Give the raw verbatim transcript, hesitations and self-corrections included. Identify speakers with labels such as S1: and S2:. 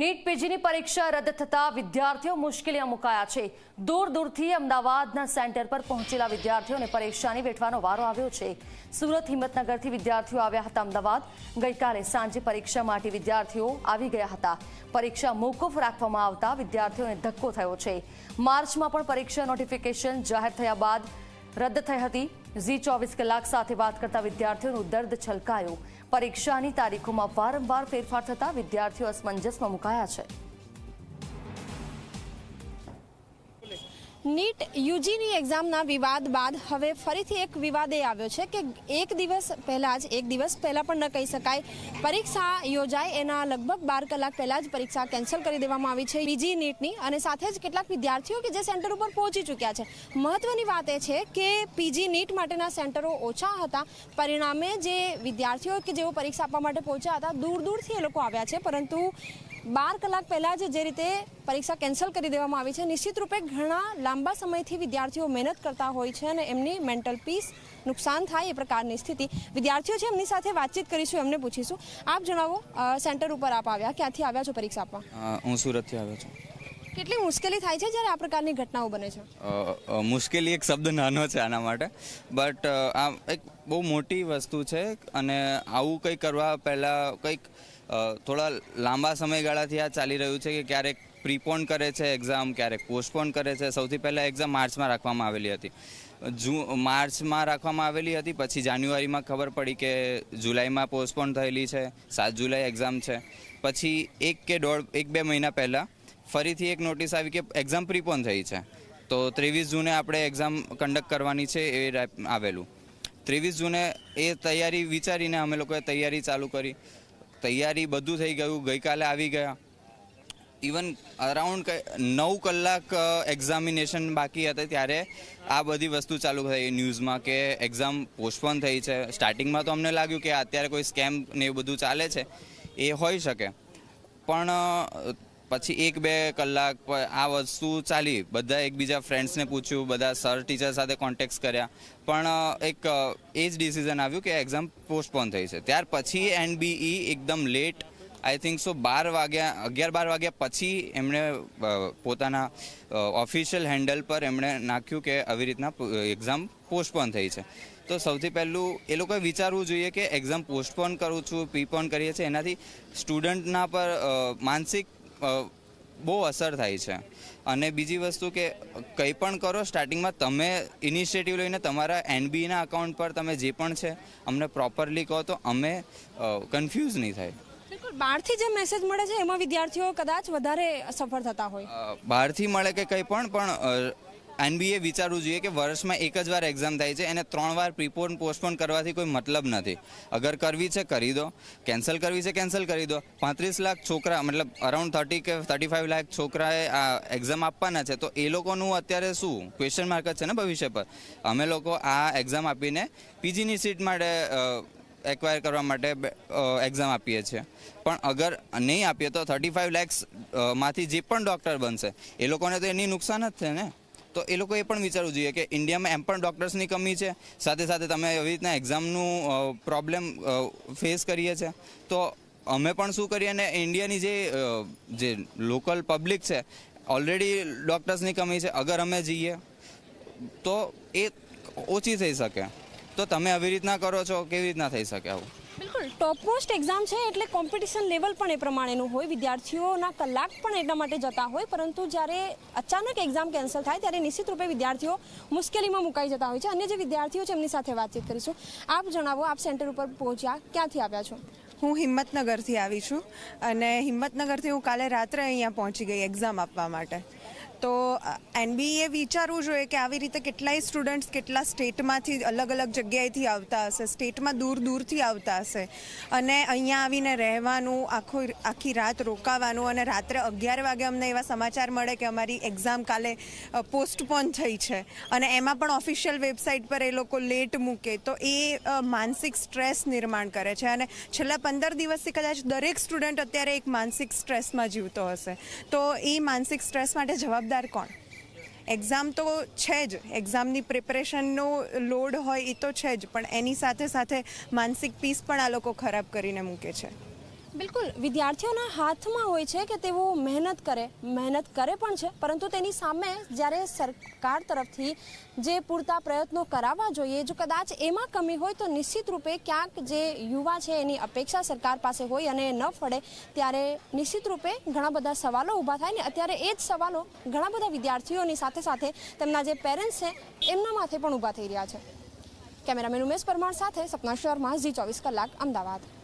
S1: NEET પીજીની પરીક્ષા રદ થતા વિદ્યાર્થીઓ મુશ્કેલીમાં મુકાયા છે। દૂર દૂરથી અમદાવાદના સેન્ટર પર પહોંચેલા વિદ્યાર્થીઓને પરીક્ષાની વેઠવાનો વારો આવ્યો છે। સુરત હિંમતનગરથી વિદ્યાર્થીઓ આવ્યા હતા અમદાવાદ। ગઈકાલે સાંજે પરીક્ષા માટે વિદ્યાર્થીઓ આવી ગયા હતા। પરીક્ષા મોકૂફ રાખવામાં આવતા વિદ્યાર્થીઓને ધક્કો થયો છે। માર્ચમાં પણ પરીક્ષા નોટિફિકેશન જાહેર થયા બાદ રદ થઈ હતી। ઝી ચોવીસ કલાક સાથે વાત કરતા વિદ્યાર્થીઓનું દર્દ છલકાયું। પરીક્ષાની તારીખોમાં વારંવાર ફેરફાર થતા વિદ્યાર્થીઓ અસમંજસમાં મુકાયા છે।
S2: નીટ યુજીની એક્ઝામના વિવાદ બાદ હવે ફરીથી એક વિવાદ એ આવ્યો છે કે એક દિવસ પહેલાં જ એક દિવસ પહેલાં પણ ન કહી શકાય, પરીક્ષા યોજાય એના લગભગ બાર કલાક પહેલાં જ પરીક્ષા કેન્સલ કરી દેવામાં આવી છે પીજી નીટની, અને સાથે જ કેટલાક વિદ્યાર્થીઓ કે જે સેન્ટર ઉપર પહોંચી ચૂક્યા છે। મહત્વની વાત એ છે કે પીજી નીટ માટેના સેન્ટરો ઓછા હતા, પરિણામે જે વિદ્યાર્થીઓ કે જેઓ પરીક્ષા આપવા માટે પહોંચ્યા હતા દૂર દૂરથી એ લોકો આવ્યા છે, પરંતુ બાર કલાક પહેલાં જ જે રીતે પરીક્ષા કેન્સલ કરી દેવામાં આવી છે, નિશ્ચિત રૂપે ઘણા લાંબા સમયથી વિદ્યાર્થીઓ મહેનત કરતા હોય છે અને એમની મેન્ટલ પીસ નુકસાન થાય એ પ્રકારની સ્થિતિ વિદ્યાર્થીઓ છે, એમની સાથે વાતચીત કરીશું, એમને પૂછીશું। આપ જણાવો, સેન્ટર ઉપર આપ આવ્યા, ક્યાંથી આવ્યા છો પરીક્ષા આપવા?
S3: હું સુરતથી આવ્યો છું।
S2: કેટલી મુશ્કેલી થાય છે જ્યારે આ પ્રકારની ઘટનાઓ બને છે?
S3: મુશ્કેલી એક શબ્દ નાનો છે આના માટે, બટ આ એક બહુ મોટી વસ્તુ છે અને આવું કંઈક કરવા પહેલાં કંઈક થોડા લાંબા સમયગાળાથી આ ચાલી રહ્યું છે કે ક્યારેક પ્રીપોન કરે છે એક્ઝામ, ક્યારેક પોસ્ટપોન કરે છે। સૌથી પહેલાં એક્ઝામ માર્ચમાં રાખવામાં આવેલી હતી, જૂ માર્ચમાં રાખવામાં આવેલી હતી, પછી જાન્યુઆરીમાં ખબર પડી કે જુલાઈમાં પોસ્ટપોન થયેલી છે, સાત જુલાઈ એક્ઝામ છે। પછી એક કે દોઢ એક બે મહિના પહેલાં ફરીથી એક નોટિસ આવી કે એક્ઝામ પ્રીપોન થઈ છે, તો ત્રેવીસ જૂને આપણે એક્ઝામ કન્ડક્ટ કરવાની છે એ આવેલું। ત્રેવીસ જૂને એ તૈયારી વિચારીને અમે લોકોએ તૈયારી ચાલુ કરી, તૈયારી બધું થઈ ગયું, ગઈકાલે આવી ગયા। ઇવન અરાઉન્ડ નવ કલાક એક્ઝામિનેશન બાકી હતા ત્યારે આ બધી વસ્તુ ચાલુ થઈ ન્યૂઝમાં કે એક્ઝામ પોસ્ટપોન થઈ છે। સ્ટાર્ટિંગમાં તો અમને લાગ્યું કે અત્યારે કોઈ સ્કેમ ને એ બધું ચાલે છે, એ હોઈ શકે, પણ પછી એક બે કલાક આ વસ્તુ ચાલી, બધા એકબીજા ફ્રેન્ડ્સને પૂછ્યું, બધા સર ટીચર સાથે કોન્ટેક્ટ કર્યા, પણ એક એ જ ડિસિઝન આવ્યું કે એક્ઝામ પોસ્ટપોન થઈ છે। ત્યાર પછી એનબીઈ એકદમ લેટ, આઈ થિંક સો બાર વાગ્યા અગિયાર બાર વાગ્યા પછી એમણે પોતાના ઓફિશિયલ હેન્ડલ પર એમણે નાખ્યું કે આવી રીતના એક્ઝામ પોસ્ટપોન થઈ છે। તો સૌથી પહેલું એ લોકોએ વિચારવું જોઈએ કે એક્ઝામ પોસ્ટપોન કરું છું, પ્રીપોન કરીએ છીએ, એનાથી સ્ટુડન્ટના પર માનસિક બહુ અસર થાય છે। અને બીજી વસ્તુ કે કંઈ પણ કરો સ્ટાર્ટિંગમાં તમે ઇનિશિયેટિવ લઈને તમારા એનબીના અકાઉન્ટ પર તમે જે પણ છે અમને પ્રોપરલી કહો તો અમે કન્ફ્યુઝ નહીં થાય।
S2: બિલકુલ, બહારથી જે મેસેજ મળે છે એમાં વિદ્યાર્થીઓ કદાચ વધારે સફળ થતા હોય,
S3: બહારથી મળે કે કંઈ પણ પણ એનબીએ વિચારવું જોઈએ કે વર્ષમાં એક જ વાર એક્ઝામ થાય છે, એને ત્રણ વાર પ્રીપોન પોસ્ટપોન કરવાથી કોઈ મતલબ નથી। અગર કરવી છે કરી દો, કેન્સલ કરવી છે કેન્સલ કરી દો। પાંત્રીસ લાખ છોકરા મતલબ અરાઉન્ડ થર્ટી કે થર્ટી ફાઇવ લાખ છોકરાએ આ એક્ઝામ આપવાના છે, તો એ લોકોનું અત્યારે શું ક્વેશ્ચન માર્ક જ છે ને ભવિષ્ય પર। અમે લોકો આ એક્ઝામ આપીને પીજીની સીટ માટે એક્વાયર કરવા માટે એક્ઝામ આપીએ છીએ, પણ અગર નહીં આપીએ તો થર્ટી ફાઇવ લેક્સ માંથી જે પણ ડૉક્ટર બનશે એ લોકોને તો એની નુકસાન જ છે ને। તો એ લોકો એ પણ વિચારવું જોઈએ કે ઇન્ડિયામાં એમ પણ ડૉક્ટર્સની કમી છે, સાથે સાથે તમે એવી રીતના એક્ઝામનું પ્રોબ્લેમ ફેસ કરીએ છીએ, તો અમે પણ શું કરીએ, અને ઇન્ડિયાની જે જે લોકલ પબ્લિક છે ઓલરેડી ડૉક્ટર્સની કમી છે, અગર અમે જઈએ તો એ ઓછી થઈ શકે। તો તમે આવી રીતના કરો છો, કેવી રીતના થઈ શકે આવું?
S2: બિલકુલ, ટોપ મોસ્ટ એક્ઝામ છે એટલે કોમ્પિટિશન લેવલ પણ એ પ્રમાણેનું હોય, વિદ્યાર્થીઓના કલાક પણ એટલા માટે જતા હોય, પરંતુ જ્યારે અચાનક એક્ઝામ કેન્સલ થાય ત્યારે નિશ્ચિત રૂપે વિદ્યાર્થીઓ મુશ્કેલીમાં મુકાઈ જતા હોય છે। અન્ય જે વિદ્યાર્થીઓ છે એમની સાથે વાતચીત કરીશું। આપ જણાવો, આપ સેન્ટર ઉપર પહોંચ્યા, ક્યાંથી આવ્યા છો?
S4: હું હિંમતનગરથી આવી છું અને હિંમતનગરથી હું કાલે રાત્રે અહીંયા પહોંચી ગઈ એક્ઝામ આપવા માટે। તો એનબીએ વિચારવું જોઈએ કે આવી રીતે કેટલાય સ્ટુડન્ટ્સ કેટલા સ્ટેટમાંથી અલગ અલગ જગ્યાએથી આવતા હશે, સ્ટેટમાં દૂર દૂરથી આવતા હશે, અને અહીંયા આવીને રહેવાનું, આખો આખી રાત રોકાવાનું, અને રાત્રે અગિયાર વાગે અમને એવા સમાચાર મળે કે અમારી એક્ઝામ કાલે પોસ્ટપોન થઈ છે, અને એમાં પણ ઓફિશિયલ વેબસાઇટ પર એ લોકો લેટ મૂકે, તો એ માનસિક સ્ટ્રેસ નિર્માણ કરે છે, અને છેલ્લા પંદર દિવસથી કદાચ દરેક સ્ટુડન્ટ અત્યારે એક માનસિક સ્ટ્રેસમાં જીવતો હશે। તો એ માનસિક સ્ટ્રેસ માટે જવાબદાર કોણ? એક્ઝામ તો છે જ, એક્ઝામની પ્રિપરેશનનો લોડ હોય એ તો છે જ, પણ એની સાથે સાથે માનસિક પીસ પણ આ લોકો ખરાબ કરીને મૂકે છે।
S2: બિલકુલ, વિદ્યાર્થીઓના હાથમાં હોય છે કે તેઓ મહેનત કરે મહેનત કરે પણ છે, પરંતુ તેની સામે જ્યારે સરકાર તરફથી જે પૂરતા પ્રયત્નો કરાવવા જોઈએ, જો કદાચ એમાં કમી હોય તો નિશ્ચિત રૂપે ક્યાંક જે યુવા છે એની અપેક્ષા સરકાર પાસે હોય અને ન ફળે ત્યારે નિશ્ચિત રૂપે ઘણા બધા સવાલો ઊભા થાય ને અત્યારે એ જ સવાલો ઘણા બધા વિદ્યાર્થીઓની સાથે સાથે તેમના જે પેરેન્ટ્સ છે એમના માથે પણ ઊભા થઈ રહ્યા છે. કેમેરામેન ઉમેશ પરમાર સાથે સપના શર્મા, ઝી ચોવીસ કલાક, અમદાવાદ.